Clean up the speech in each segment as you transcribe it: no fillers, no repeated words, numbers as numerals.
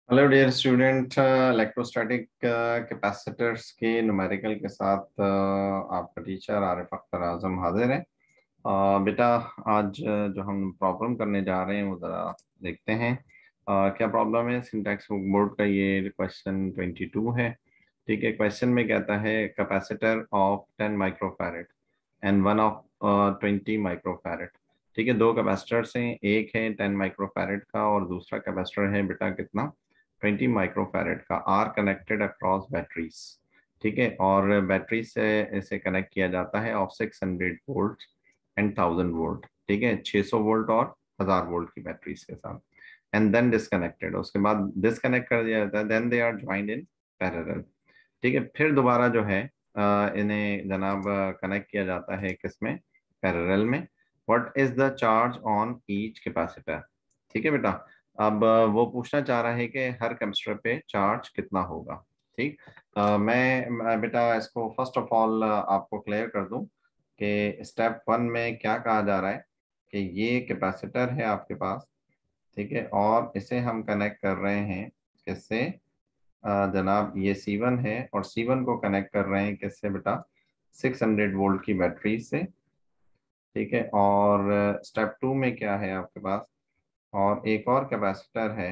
Hello dear student, electrostatic capacitors के numerical के साथ आपका टीचर आरिफ अख्तर आजम हाजिर है। बेटा, आज जो हम प्रॉब्लम करने जा रहे हैं वो ज़रा देखते हैं। क्या प्रॉब्लम है? सिंटैक्स बुक बोर्ड का ये क्वेश्चन 22 है। ठीक है, क्वेश्चन में कहता है capacitor of 10 microfarad and one of 20 microfarad. ठीक है, दो कैपेसिटर्स हैं, एक है 10 माइक्रोफैरड का और दूसरा कैपेसिटर है बेटा कितना, 20 माइक्रोफैरड का। Are connected across batteries. ठीक है, और बैटरी से इसे कनेक्ट किया जाता है ऑफ 600 वोल्ट एंड 1000 वोल्ट। ठीक है, 600 वोल्ट और 1000 वोल्ट की बैटरीज के साथ। एंड देन डिस्कनेक्टेड, उसके बाद डिस्कनेक्ट कर दिया जाता है, then they are joined in parallel. ठीक है, फिर दोबारा जो है इन्हें जनाब कनेक्ट किया जाता है किसमें, पैरेलल में। What is the charge on each capacitor. ठीक है बेटा, अब वो पूछना चाह रहा है कि हर कैपेसिटर पे चार्ज कितना होगा। ठीक, मैं बेटा इसको फर्स्ट ऑफ ऑल आपको क्लियर कर दूं कि स्टेप वन में क्या कहा जा रहा है कि ये कैपेसिटर है आपके पास। ठीक है, और इसे हम कनेक्ट कर रहे हैं किससे, जनाब ये C1 है, और C1 को कनेक्ट कर रहे हैं किससे बेटा, 600 वोल्ट की बैटरी से। ठीक है, और स्टेप टू में क्या है आपके पास, और एक और कैपेसिटर है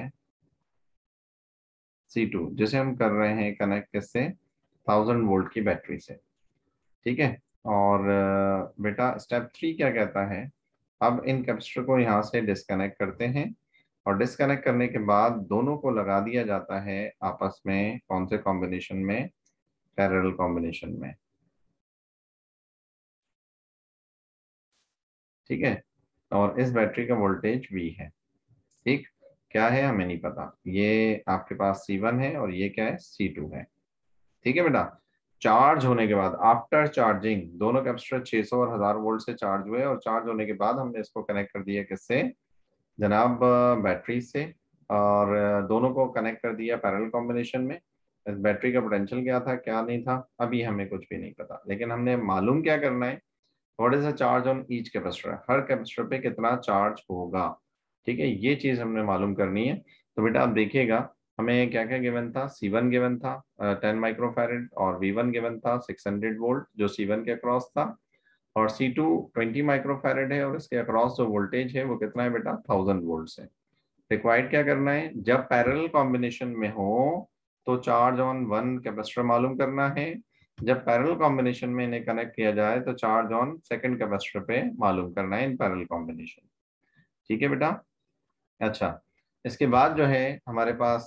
C2 जिसे हम कर रहे हैं कनेक्ट किससे, 1000 वोल्ट की बैटरी से। ठीक है, और बेटा स्टेप थ्री क्या कहता है, अब इन कैपेसिटर को यहाँ से डिस्कनेक्ट करते हैं, और डिस्कनेक्ट करने के बाद दोनों को लगा दिया जाता है आपस में कौन से कॉम्बिनेशन में, पैरेलल कॉम्बिनेशन में। ठीक है, और इस बैटरी का वोल्टेज V है। ठीक, क्या है हमें नहीं पता, ये आपके पास C1 है और ये क्या है, C2 है। ठीक है बेटा, चार्ज होने के बाद आफ्टर चार्जिंग दोनों कैपेसिटर 600 और 1000 वोल्ट से चार्ज हुए, और चार्ज होने के बाद हमने इसको कनेक्ट कर दिया किससे, जनाब बैटरी से, और दोनों को कनेक्ट कर दिया पैरेलल कॉम्बिनेशन में। इस बैटरी का पोटेंशियल क्या था क्या नहीं था अभी हमें कुछ भी नहीं पता, लेकिन हमने मालूम क्या करना है, what is the charge on each capacitor, हर कैपेसिटर पे कितना चार्ज होगा। ठीक है, ये चीज हमने मालूम करनी है। तो बेटा आप देखिएगा, हमें क्या क्या गिवन था, C1 गिवन था 10 माइक्रोफैरड, और V1 गिवन था 600 वोल्ट जो C1 के अक्रॉस था, और C2 20 माइक्रोफैरड है, और इसके अक्रॉस जो वोल्टेज है वो कितना है बेटा, 1000 वोल्ट है। रिक्वायर्ड क्या करना है, जब पैरेलल कॉम्बिनेशन में हो तो चार्ज ऑन वन कैपेसिटर मालूम करना है, जब पैरेलल कॉम्बिनेशन में इन्हें कनेक्ट किया जाए तो चार्ज ऑन सेकंड कैपेसिटर पे मालूम करना है इन पैरेलल कॉम्बिनेशन। ठीक है बेटा। अच्छा, इसके बाद जो है हमारे पास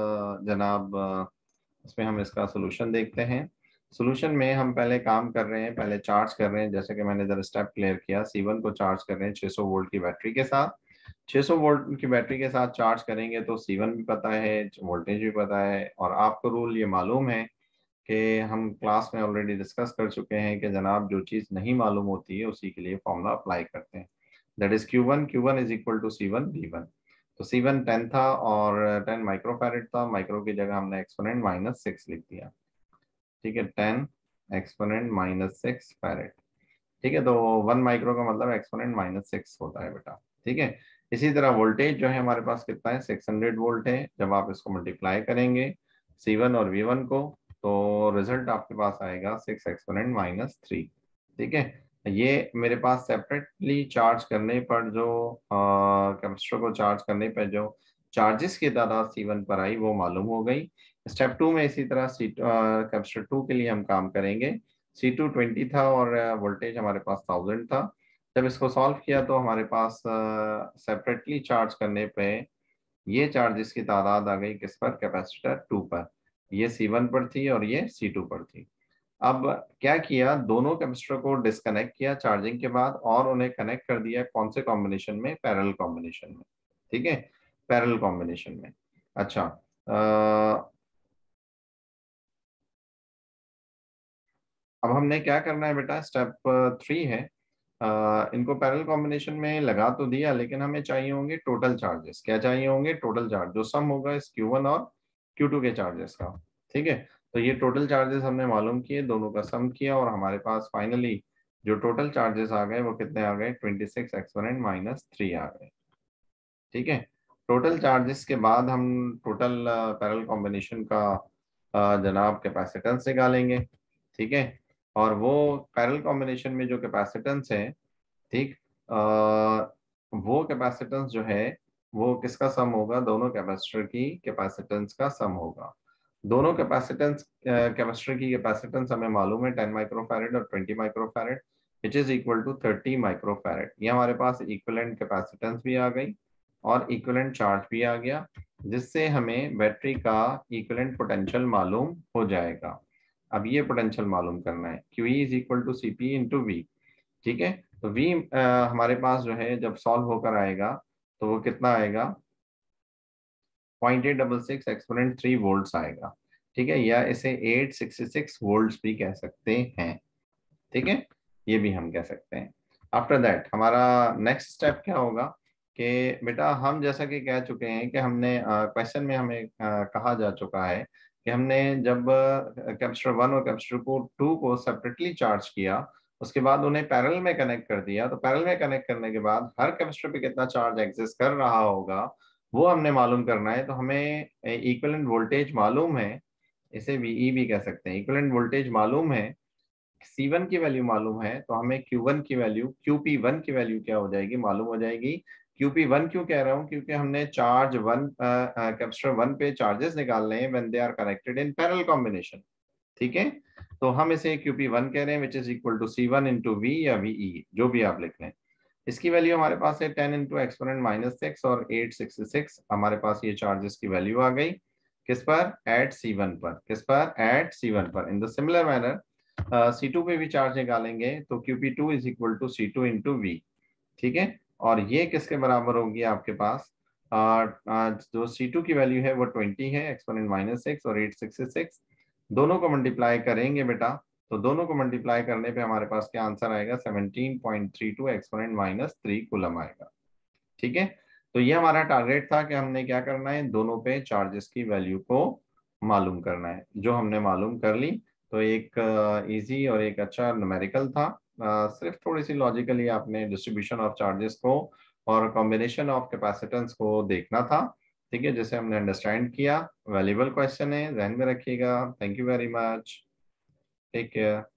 जनाब इसमें हम इसका सोल्यूशन देखते हैं। सोल्यूशन में हम पहले काम कर रहे हैं, पहले चार्ज कर रहे हैं, जैसे कि मैंने जरा स्टेप क्लियर किया, C1 को चार्ज कर रहे हैं 600 वोल्ट की बैटरी के साथ। 600 वोल्ट की बैटरी के साथ चार्ज करेंगे तो C1 भी पता है, वोल्टेज भी पता है, और आपको रूल ये मालूम है कि हम क्लास में ऑलरेडी डिस्कस कर चुके हैं कि जनाब जो चीज़ नहीं मालूम होती है उसी के लिए फॉर्मूला अप्लाई करते हैं। That is Q1 is equal to C1 V1। तो C1 10 था और 10 माइक्रोफैरड था, माइक्रो की जगह हमने एक्सपोनेंट -6 लिख दिया। ठीक है, 10 एक्सपोनेंट -6 फैरड। ठीक है, तो 1 माइक्रो का मतलब एक्सपोनेंट -6 होता है बेटा। ठीक है, इसी तरह वोल्टेज जो है हमारे पास कितना है, 600 वोल्ट है। जब आप इसको मल्टीप्लाई करेंगे C1 और V1 को, तो रिजल्ट आपके पास आएगा 6 एक्सपोनेंट -3। ठीक है, ये मेरे पास सेपरेटली चार्ज करने पर जो कैपेसिटर को चार्ज करने पर जो चार्जेस की तादाद C1 पर आई वो मालूम हो गई। स्टेप टू में इसी तरह कैपेसिटर टू के लिए हम काम करेंगे। C2 20 था और वोल्टेज हमारे पास 1000 था। जब इसको सॉल्व किया तो हमारे पास सेपरेटली चार्ज करने पे ये चार्जेस की तादाद आ गई किस पर, कैपेसिटर टू पर। ये C1 पर थी और ये C2 पर थी। अब क्या किया, दोनों कैपेसिटर को डिस्कनेक्ट किया चार्जिंग के बाद, और उन्हें कनेक्ट कर दिया कौन से कॉम्बिनेशन में, पैरेलल कॉम्बिनेशन में। ठीक है, पैरेलल कॉम्बिनेशन में। अच्छा, अब हमने क्या करना है बेटा, स्टेप थ्री है। इनको पैरेलल कॉम्बिनेशन में लगा तो दिया, लेकिन हमें चाहिए होंगे टोटल चार्जेस। क्या चाहिए होंगे, टोटल चार्ज, जो सम होगा इस Q1 और Q2 के चार्जेस का। ठीक है, तो ये टोटल चार्जेस हमने मालूम किए, दोनों का सम किया, और हमारे पास फाइनली जो टोटल चार्जेस आ गए वो कितने आ गए, 26 एक्सपोनेंट -3 आ गए। ठीक है, टोटल चार्जेस के बाद हम टोटल पैरेलल कॉम्बिनेशन का जनाब कैपेसिटेंस निकालेंगे। ठीक है, और वो पैरेलल कॉम्बिनेशन में जो कैपेसिटेंस है, ठीक, वो कैपेसिटेंस जो है वो किसका सम होगा, दोनों कैपेसिटर की कैपेसिटेंस का सम होगा। दोनों कैपेसिटेंस कैपेसिटर की कैपेसिटेंस हमें मालूम है 10 माइक्रोफैरेड और 20 microfarad, which is equal to 30 microfarad. ये हमारे पास इक्विवेलेंट कैपेसिटेंस भी आ गई और इक्विवेलेंट चार्ज भी आ गया, जिससे हमें बैटरी का इक्विवेलेंट पोटेंशियल मालूम हो जाएगा। अब ये पोटेंशियल मालूम करना है, Q is equal to C P into V. ठीक है, तो v हमारे पास जो है जब सॉल्व होकर आएगा तो वो कितना आएगा, 0.866 एक्सपोनेंट 3 वोल्ट्स आएगा। ठीक है, या इसे 866 वोल्ट्स भी कह सकते हैं। ठीक है, ये भी हम कह सकते हैं। आफ्टर दैट हमारा नेक्स्ट स्टेप क्या होगा कि बेटा हम जैसा कि कह चुके हैं कि हमने क्वेश्चन में हमें कहा जा चुका है कि हमने जब कैपेसिटर 1 और कैपेसिटर को 2 को सेपरेटली चार्ज किया, उसके बाद उन्हें पैरेलल में कनेक्ट कर दिया, तो पैरेलल में कनेक्ट करने के बाद हर कैपेसिटर पे कितना चार्ज एग्जिस्ट कर रहा होगा वो हमने मालूम करना है। तो हमें इक्विवेलेंट वोल्टेज मालूम है, इसे वीई भी कह सकते हैं। इक्विवेलेंट वोल्टेज मालूम है, C1 की वैल्यू मालूम है, तो हमें Q1 की वैल्यू, QP1 की वैल्यू क्या हो जाएगी, मालूम हो जाएगी। QP1 क्यों कह रहा हूं, क्योंकि हमने चार्ज वन कैपेसिटर 1 पे चार्जेस निकालने हैं when they are connected in parallel combination. ठीक है, तो हम इसे QP1 कह रहे हैं, which is equal to C1 into V या VE, जो भी आप लिख लें। इसकी वैल्यू हमारे पास है 10 इंटू एक्सपोनेंट -6 और 866। हमारे पास ये चार्जेस की वैल्यू आ गई किस पर, एट C1 पर। किस पर, एट C1 पर। In the similar manner C2 पे भी चार्ज निकालेंगे तो QP2 is equal to C2 into V. ठीक है, और ये किसके बराबर होगी आपके पास, जो C2 की वैल्यू है वो 20 है, एक्सपोनेंट -6 और 866, दोनों को मल्टीप्लाई करेंगे बेटा, तो दोनों को मल्टीप्लाई करने पे हमारे पास क्या आंसर आएगा, 17.32 एक्सपोनेंट -3 कूलम आएगा। ठीक है, तो ये हमारा टारगेट था कि हमने क्या करना है, दोनों पे चार्जेस की वैल्यू को मालूम करना है, जो हमने मालूम कर ली। तो एक इजी और एक अच्छा न्यूमेरिकल था। सिर्फ थोड़ी सी लॉजिकली आपने डिस्ट्रीब्यूशन ऑफ चार्जेस को और कॉम्बिनेशन ऑफ कैपेसिटेंस को देखना था। ठीक है, जैसे हमने अंडरस्टैंड किया। वैल्यूबल क्वेश्चन है, ध्यान में रखिएगा। Thank you very much, take care.